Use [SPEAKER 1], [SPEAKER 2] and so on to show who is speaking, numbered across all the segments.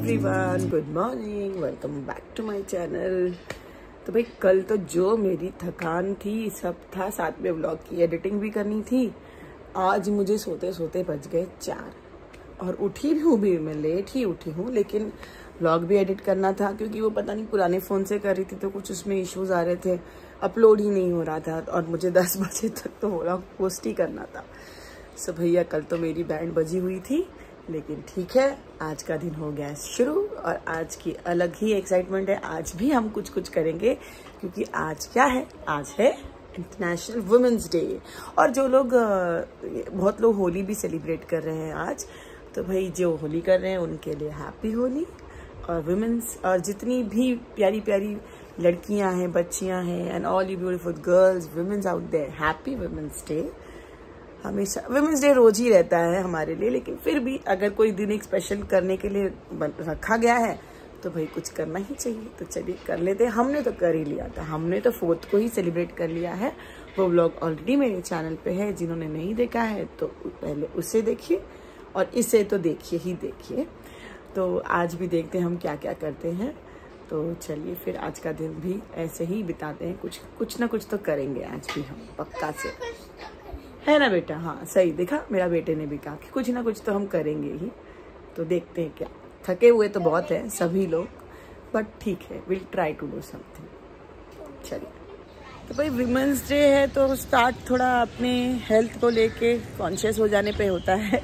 [SPEAKER 1] Everyone, good morning, welcome back to my channel. तो भाई कल तो जो मेरी थकान थी सब था, साथ में व्लॉग की एडिटिंग भी करनी थी। आज मुझे सोते सोते बज गए 4 और उठी भी हूँ भी मैं लेट ही उठी हूँ, लेकिन व्लॉग भी एडिट करना था क्योंकि वो पता नहीं पुराने फ़ोन से कर रही थी तो कुछ उसमें इश्यूज आ रहे थे, अपलोड ही नहीं हो रहा था और मुझे 10 बजे तक तो व्लॉग पोस्ट ही करना था। सो भैया कल तो मेरी बैंड बजी हुई थी, लेकिन ठीक है, आज का दिन हो गया शुरू और आज की अलग ही एक्साइटमेंट है। आज भी हम कुछ कुछ करेंगे क्योंकि आज क्या है, आज है इंटरनेशनल वुमेन्स डे। और जो लोग बहुत लोग होली भी सेलिब्रेट कर रहे हैं आज, तो भाई जो होली कर रहे हैं उनके लिए हैप्पी होली। और वुमेन्स और जितनी भी प्यारी प्यारी लड़कियां हैं, बच्चियां हैं and all you beautiful girls, women's out there, happy women's day. हमेशा वुमेन्स डे रोज ही रहता है हमारे लिए, लेकिन फिर भी अगर कोई दिन एक स्पेशल करने के लिए रखा गया है तो भाई कुछ करना ही चाहिए। तो चलिए कर लेते हैं। हमने तो कर ही लिया था, हमने तो 4th को ही सेलिब्रेट कर लिया है। वो व्लॉग ऑलरेडी मेरे चैनल पे है, जिन्होंने नहीं देखा है तो पहले उससे देखिए और इसे तो देखिए ही देखिए। तो आज भी देखते हैं हम क्या क्या करते हैं। तो चलिए फिर आज का दिन भी ऐसे ही बिताते हैं, कुछ ना कुछ तो करेंगे आज भी हम, पक्का से, है ना बेटा? हाँ सही देखा, मेरा बेटे ने भी कहा कि कुछ ना कुछ तो हम करेंगे ही। तो देखते हैं क्या, थके हुए तो बहुत हैं सभी लोग, बट ठीक है, will try to do something. चलिए, तो भाई वुमेन्स डे है तो स्टार्ट थोड़ा अपने हेल्थ को लेके कॉन्शियस हो जाने पे होता है।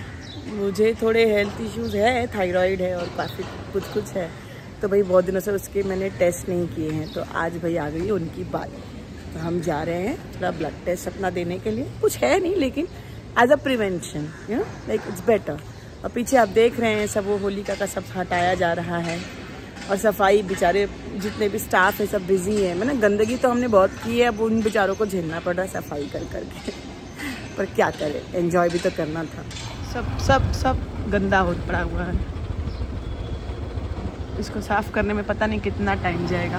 [SPEAKER 1] मुझे थोड़े हेल्थ इश्यूज है, थायराइड है और काफ़ी कुछ है, तो भाई बहुत दिनों से उसके मैंने टेस्ट नहीं किए हैं। तो आज भाई आ गई उनकी बात, तो हम जा रहे हैं थोड़ा ब्लड टेस्ट अपना देने के लिए। कुछ है नहीं, लेकिन as a prevention, you know, like it's better. और पीछे आप देख रहे हैं सब वो होलिका का सब हटाया जा रहा है और सफाई, बेचारे जितने भी स्टाफ है सब बिजी है। मैंने गंदगी तो हमने बहुत की है, अब उन बेचारों को झेलना पड़ रहा है सफाई कर करके। पर क्या करें, एंजॉय भी तो करना था। सब सब सब गंदा हो पड़ा हुआ है, इसको साफ करने में पता नहीं कितना टाइम जाएगा।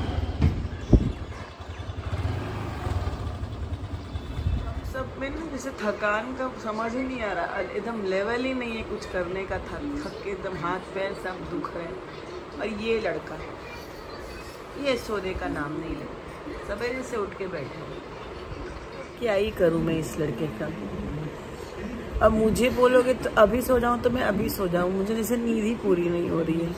[SPEAKER 1] मैंने जैसे थकान का समझ ही नहीं आ रहा, एकदम लेवल ही नहीं है कुछ करने का, थक के एकदम हाथ पैर सब दुख रहे हैं। और ये लड़का ये सोने का नाम नहीं ले, सवेरे से उठ के बैठे, क्या ही करूं मैं इस लड़के का। अब मुझे बोलोगे तो अभी सो जाऊं तो मैं अभी सो जाऊं, मुझे जैसे नींद ही पूरी नहीं हो रही है।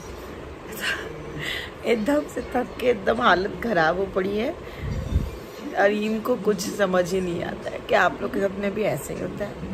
[SPEAKER 1] एकदम से थक के एकदम हालत खराब हो पड़ी है और इनको कुछ समझ ही नहीं आता है। क्या आप लोग के साथ में भी ऐसे ही होता है?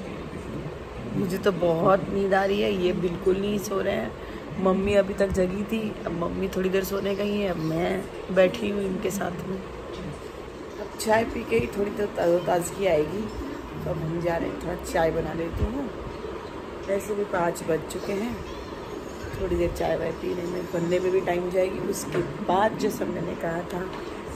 [SPEAKER 1] मुझे तो बहुत नींद आ रही है, ये बिल्कुल नहीं सो रहे हैं। मम्मी अभी तक जगी थी, अब मम्मी थोड़ी देर सोने गई है, अब मैं बैठी हूँ इनके साथ में। अब चाय पी के ही थोड़ी देर ताज़गी आएगी, तो अब हम जा रहे हैं, थोड़ा चाय बना लेती हूँ। वैसे भी 5 बज चुके हैं, थोड़ी देर चाय वाय पीने में बनने में भी टाइम जाएगी। उसके बाद जो सब मैंने कहा था,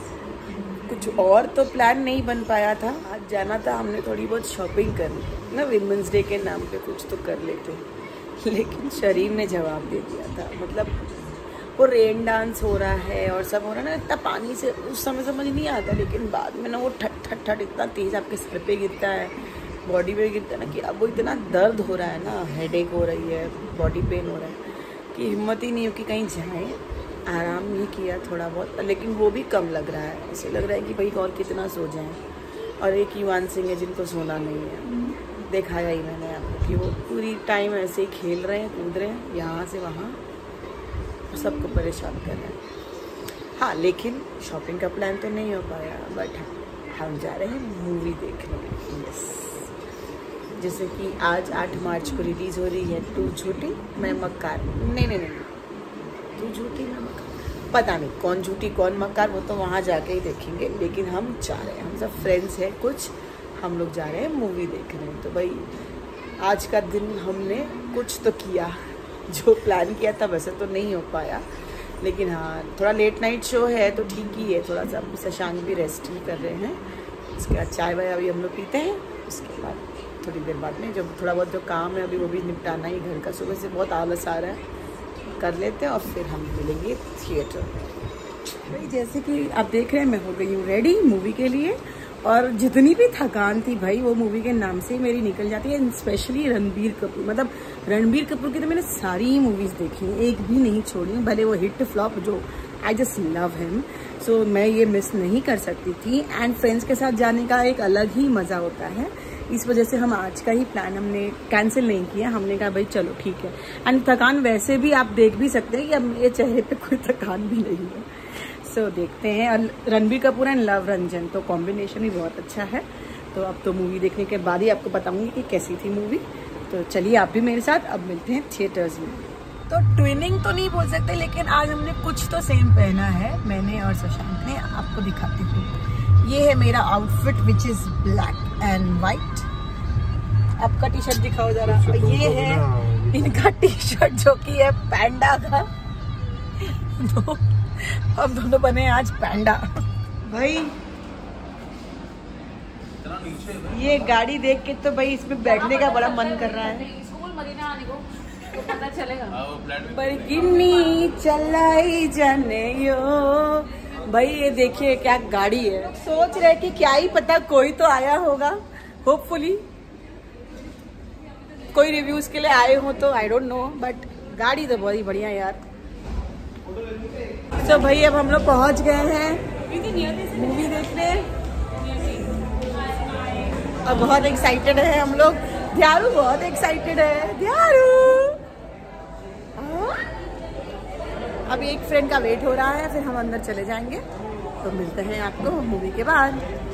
[SPEAKER 1] कुछ और तो प्लान नहीं बन पाया था। आज जाना था, हमने थोड़ी बहुत शॉपिंग करनी ना, विमेंस डे के नाम पे कुछ तो कर लेते, लेकिन शरीर ने जवाब दे दिया था। मतलब वो रेन डांस हो रहा है और सब हो रहा है ना, इतना पानी से उस समय समझ नहीं आता, लेकिन बाद में ना वो ठट ठट ठट इतना तेज़ आपके सिर पे गिरता है, बॉडी पे गिरता है ना, कि अब वो इतना दर्द हो रहा है ना, हेडेक हो रही है, बॉडी पेन हो रहा है, कि हिम्मत ही नहीं हो कि कहीं जाएँ। आराम ही किया थोड़ा बहुत, लेकिन वो भी कम लग रहा है। ऐसे लग रहा है कि भाई और कितना सो जाएं। और एक युवान सिंह है जिनको सोना नहीं है, दिखाया ही मैंने आपको कि वो पूरी टाइम ऐसे ही खेल रहे हैं, कूद रहे हैं यहाँ से वहाँ, सबको परेशान कर रहे हैं। हाँ, लेकिन शॉपिंग का प्लान तो नहीं हो पाया, बट हम जा रहे हैं मूवी देखने। यस, जैसे कि आज 8 मार्च को रिलीज़ हो रही है टू झूठी मैं मक्कार, नहीं तू झूठी मैं मक्कार, पता नहीं कौन झूठी कौन मक्कार, वो तो वहाँ जाके ही देखेंगे। लेकिन हम जा रहे हैं, हम सब फ्रेंड्स हैं कुछ, हम लोग जा रहे हैं मूवी देखने। तो भाई आज का दिन हमने कुछ तो किया, जो प्लान किया था वैसे तो नहीं हो पाया, लेकिन हाँ थोड़ा लेट नाइट शो है तो ठीक ही है, थोड़ा सा शशांक भी रेस्ट ही कर रहे हैं। उसके बाद चाय वाय अभी हम लोग पीते हैं, उसके बाद थोड़ी देर बाद में जब थोड़ा बहुत जो काम है अभी वो भी निपटाना ही घर का, सुबह से बहुत आलस आ रहा है, कर लेते हैं और फिर हम मिलेंगे थिएटर में। भाई जैसे कि आप देख रहे हैं, मैं हो गई हूँ रेडी मूवी के लिए और जितनी भी थकान थी भाई वो मूवी के नाम से ही मेरी निकल जाती है। स्पेशली रणबीर कपूर, मतलब रणबीर कपूर की तो मैंने सारी मूवीज देखी हैं, एक भी नहीं छोड़ी, भले वो हिट फ्लॉप, जो I just love him. So मैं ये मिस नहीं कर सकती थी। एंड फ्रेंड्स के साथ जाने का एक अलग ही मज़ा होता है, इस वजह से हम आज का ही प्लान हमने कैंसिल नहीं किया। हमने कहा भाई चलो ठीक है। एंड थकान वैसे भी आप देख भी सकते हैं कि अब मेरे चेहरे पे कोई थकान भी नहीं है। सो देखते हैं। और रणबीर कपूर एंड लव रंजन तो कॉम्बिनेशन ही बहुत अच्छा है। तो अब तो मूवी देखने के बाद ही आपको बताऊंगी कि कैसी थी मूवी। तो चलिए आप भी मेरे साथ, अब मिलते हैं थिएटर्स में। तो ट्विनिंग तो नहीं बोल सकते, लेकिन आज हमने कुछ तो सेम पहना है, मैंने और शशांक ने। आपको दिखाती हूँ, ये है मेरा outfit which is black and white. आपका टी शर्ट दिखाओ जरा। ये है इनका टी शर्ट जो कि है पैंडा का। तो हम दोनों बने आज पैंडा। भाई ये गाड़ी देख के तो भाई इसमें बैठने का बड़ा मन कर रहा है।
[SPEAKER 2] स्कूल मरीना आने को तो पता चलेगा।
[SPEAKER 1] बरगिनी चलाई जाने यो। भाई ये देखिए क्या गाड़ी है। सोच रहे कि क्या ही पता कोई तो आया होगा, होपफुली कोई रिव्यूज के लिए आए हो तो, आई डोंट नो, बट गाड़ी तो बहुत ही बढ़िया यार। तो भाई अब हम लोग पहुंच गए हैं मूवी देखने और बहुत एक्साइटेड है हम लोग। ध्यारू बहुत एक्साइटेड है। ध्यारू अभी एक फ्रेंड का वेट हो रहा है, फिर हम अंदर चले जाएंगे। तो मिलते हैं आपको मूवी के बाद।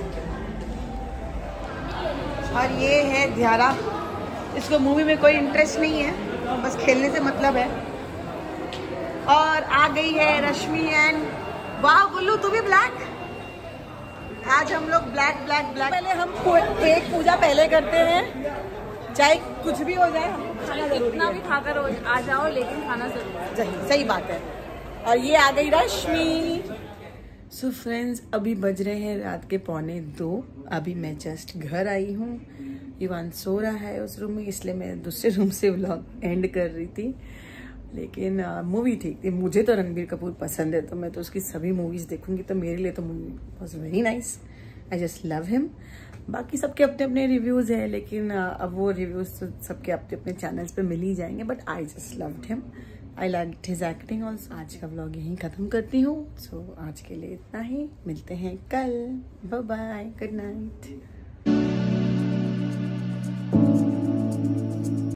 [SPEAKER 1] और ये है ध्यारा, इसको मूवी में कोई इंटरेस्ट नहीं है, बस खेलने से मतलब है। और आ गई है रश्मि एंड वाह गुल्लू तू भी ब्लैक। आज हम लोग ब्लैक ब्लैक ब्लैक। पहले हम पेट पूजा पहले करते हैं, चाहे कुछ भी हो जाए, खाना जरूरी
[SPEAKER 2] कितना भी खाकर आ जाओ, लेकिन खाना जरूर है।
[SPEAKER 1] सही बात है। और ये आ गई रश्मि। सो फ्रेंड्स अभी बज रहे हैं रात के 1:45। अभी मैं जस्ट घर आई हूँ। इवान सो रहा है उस रूम में, इसलिए मैं दूसरे रूम से व्लॉग एंड कर रही थी। लेकिन मूवी ठीक थी। मुझे तो रणबीर कपूर पसंद है, तो मैं तो उसकी सभी मूवीज देखूंगी। तो मेरे लिए तो movie was very nice. I just love him. बाकी सबके अपने अपने रिव्यूज हैं, लेकिन अब वो रिव्यूज तो सबके अपने अपने चैनल्स पे मिल ही जाएंगे। But I just loved him, I liked his acting also. आज का व्लॉग यहीं खत्म करती हूँ। सो आज के लिए इतना ही, मिलते हैं कल। Bye bye, good night.